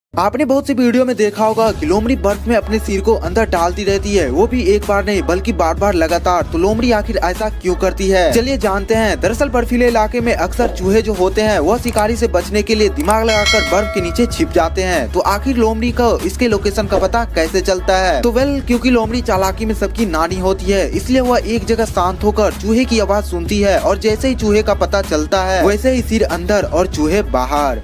आपने बहुत सी वीडियो में देखा होगा कि लोमड़ी बर्फ में अपने सिर को अंदर डालती रहती है, वो भी एक बार नहीं बल्कि बार बार लगातार। तो लोमड़ी आखिर ऐसा क्यों करती है, चलिए जानते हैं। दरअसल बर्फीले इलाके में अक्सर चूहे जो होते हैं वह शिकारी से बचने के लिए दिमाग लगाकर बर्फ के नीचे छिप जाते हैं। तो आखिर लोमड़ी को इसके लोकेशन का पता कैसे चलता है? तो क्योंकि लोमड़ी चालाकी में सबकी नानी होती है, इसलिए वह एक जगह शांत होकर चूहे की आवाज सुनती है और जैसे ही चूहे का पता चलता है वैसे ही सिर अंदर और चूहे बाहर।